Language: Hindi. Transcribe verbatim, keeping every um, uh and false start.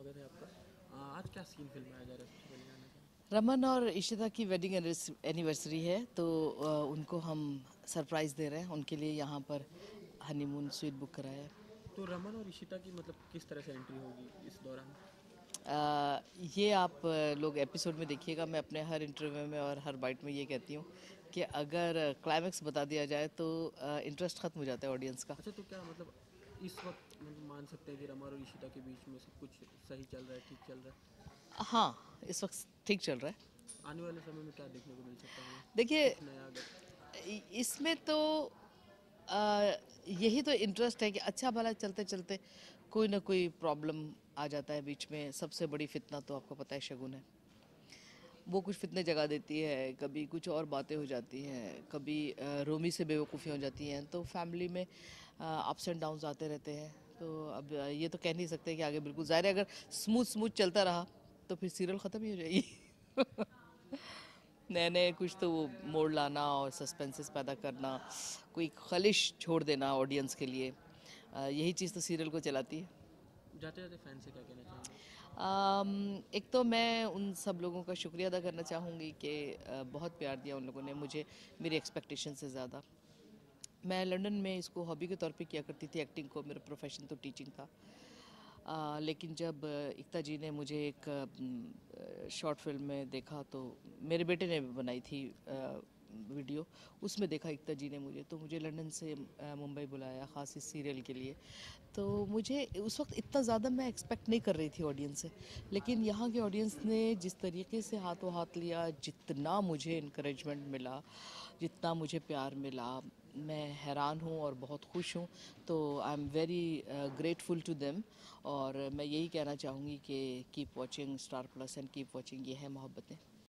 स्वागत है आपका। आ, आज क्या सीन फिल्माया जा रहा है, सबसे पहले जानना चाहूँगा। रमन और इशिता की वेडिंग एनिवर्सरी है तो अ, उनको हम सरप्राइज़ दे रहे हैं। उनके लिए यहाँ पर हनीमून स्वीट बुक कराया है। तो रमन और इशिता की मतलब किस तरह से एंट्री होगी इस दौरान? अ, ये आप अ, लोग एपिसोड में देखिएगा। मैं अपने हर इंटरव्यू में और हर बाइट में ये कहती हूँ कि अगर क्लाइमेक्स बता दिया जाए तो इंटरेस्ट ख़त्म हो जाता है ऑडियंस का। अच्छा, तो क्या मतलब इस वक्त मतलब मान सकते हैं कि रमन और इशिता के बीच में सब कुछ सही चल रहा है, ठीक चल रहा है? हाँ, इस वक्त ठीक चल रहा है। आने वाले समय में क्या देखने को मिल सकता है हमें, देखिए, कुछ नया अगर? इ- इसमें तो अ, यही तो इंटरेस्ट है कि अच्छा भला चलते चलते कोई ना कोई प्रॉब्लम आ जाता है बीच में। सबसे बड़ी फितना तो आपको पता है शगुन है। वो कुछ फितने जगा देती है, कभी कुछ और बातें हो जाती हैं, कभी अ, रोमी से बेवकूफ़ी हो जाती हैं। तो फैमिली में अप्स एंड डाउन्स आते रहते हैं। तो अब अ, ये तो कह नहीं सकते कि आगे बिल्कुल ज़ाहिर है अगर स्मूथ स्मूथ चलता रहा तो फिर सीरियल ख़त्म ही हो जाएगी। नए नए कुछ तो वो मोड़ लाना और सस्पेंसेस पैदा करना, कोई खलिश छोड़ देना ऑडियंस के लिए, अ, यही चीज़ तो सीरियल को चलाती है। जाते जाते फैन से क्या कहना चाहेंगे? अम, एक तो मैं उन सब लोगों का शुक्रिया अदा करना चाहूँगी कि अ, बहुत प्यार दिया उन लोगों ने मुझे, मेरी एक्सपेक्टेशन से ज़्यादा। मैं लंदन में इसको हॉबी के तौर पे किया करती थी एक्टिंग को। मेरा प्रोफेशन तो टीचिंग था। अ, लेकिन जब अ, एकता जी ने मुझे एक शॉर्ट फिल्म में देखा, तो मेरे बेटे ने बनाई थी अ, वीडियो, उसमें देखा एकता जी ने मुझे, तो मुझे लंदन से अ, मुंबई बुलाया ख़ास इस सीरियल के लिए। तो मुझे उस वक्त इतना ज़्यादा मैं एक्सपेक्ट नहीं कर रही थी ऑडियंस से, लेकिन यहाँ के ऑडियंस ने जिस तरीके से हाथों हाथ लिया, जितना मुझे इनकरेजमेंट मिला, जितना मुझे प्यार मिला, मैं हैरान हूँ और बहुत खुश हूँ। तो I am very grateful to them. और मैं यही कहना चाहूँगी कि keep watching Star Plus and keep watching Yeh Hai Mohabbatein.